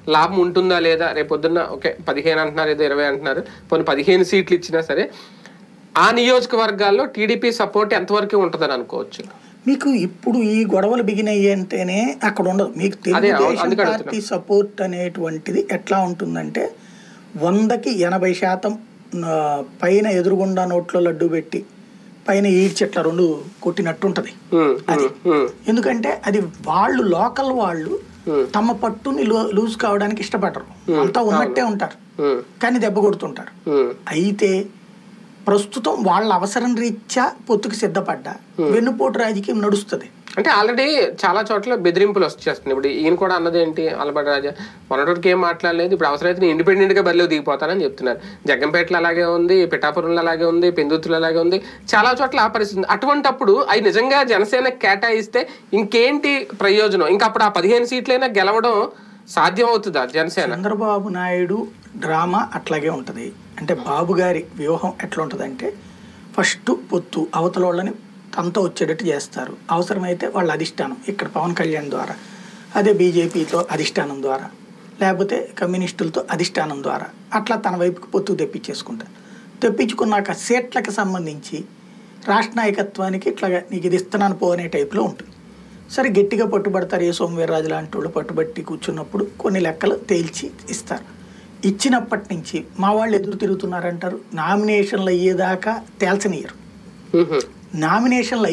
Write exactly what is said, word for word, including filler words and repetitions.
లాభం ఉంటుందా లేదా, రేపొద్దున్న ఓకే పదిహేను అంటున్నారు, ఏదో ఇరవై అంటున్నారు, పోనీ పదిహేను సీట్లు ఇచ్చినా సరే ఆ నియోజకవర్గాల్లో టీడీపీ సపోర్ట్ ఎంతవరకు ఉంటుందని అనుకోవచ్చు? మీకు ఇప్పుడు ఈ గొడవలు బిగినయ్యి అంటేనే అక్కడ ఉండదు. మీకు తెలుగుదేశం పార్టీ సపోర్ట్ అనేటువంటిది ఎట్లా ఉంటుందంటే వందకి ఎనభై శాతం పైన ఎదురుగుండా నోట్లో లడ్డు పెట్టి పైన ఈడ్చెట్ల రెండు కొట్టినట్టు ఉంటది అది. ఎందుకంటే అది వాళ్ళు లోకల్ వాళ్ళు తమ పట్టుని లూజ్ కావడానికి ఇష్టపడరు, అంతా ఉన్నట్టే ఉంటారు కానీ దెబ్బ కొడుతుంటారు. అయితే ప్రస్తుతం వాళ్ళ అవసరం రీత్యా పొత్తుకు సిద్ధపడ్డా వెన్నుపోటు రాజకీయం నడుస్తుంది. అంటే ఆల్రెడీ చాలా చోట్ల బెదిరింపులు వచ్చేస్తున్నాయి. ఇప్పుడు ఈయన కూడా అన్నది ఏంటి, అలబడి రాజా మొన్నటికి ఏం మాట్లాడలేదు, ఇప్పుడు అవసరమైతే నేను ఇండిపెండెంట్ గా బరిలో దిగిపోతానని చెప్తున్నారు. జగ్గంపేటలో అలాగే ఉంది, పిఠాపురంలో అలాగే ఉంది, పెందుతులు అలాగే ఉంది, చాలా చోట్ల ఆ పరిస్థితి. అటువంటప్పుడు అవి నిజంగా జనసేన కేటాయిస్తే ఇంకేంటి ప్రయోజనం? ఇంకా అప్పుడు ఆ పదిహేను సీట్లైనా గెలవడం సాధ్యం అవుతుందా జనసేన? చంద్రబాబు నాయుడు డ్రామా అట్లాగే ఉంటది. అంటే బాబు గారి వ్యూహం ఎట్లా ఉంటుంది అంటే ఫస్ట్ పొత్తు అవతల వాళ్ళని తనతో వచ్చేటట్టు చేస్తారు, అవసరమైతే వాళ్ళ అధిష్టానం ఇక్కడ పవన్ కళ్యాణ్ ద్వారా, అదే బీజేపీతో అధిష్టానం ద్వారా, లేకపోతే కమ్యూనిస్టులతో అధిష్టానం ద్వారా అట్లా తన వైపుకి పొత్తు తెప్పించేసుకుంటారు. తెప్పించుకున్నాక సీట్లకు సంబంధించి రాష్ట్ర నాయకత్వానికి ఇట్లా నీకు ఇది ఇస్తున్నాను పో అనే టైప్లో ఉంటుంది. సరే గట్టిగా పట్టుబడతారు, ఏ సోమవీర్రాజు లాంటి వాళ్ళు పట్టుబట్టి కూర్చున్నప్పుడు కొన్ని లెక్కలు తేల్చి ఇస్తారు. ఇచ్చినప్పటి నుంచి మా వాళ్ళు ఎదురు తిరుగుతున్నారంటారు, నామినేషన్లు అయ్యేదాకా తేల్చనీయరు. నామినేషన్లు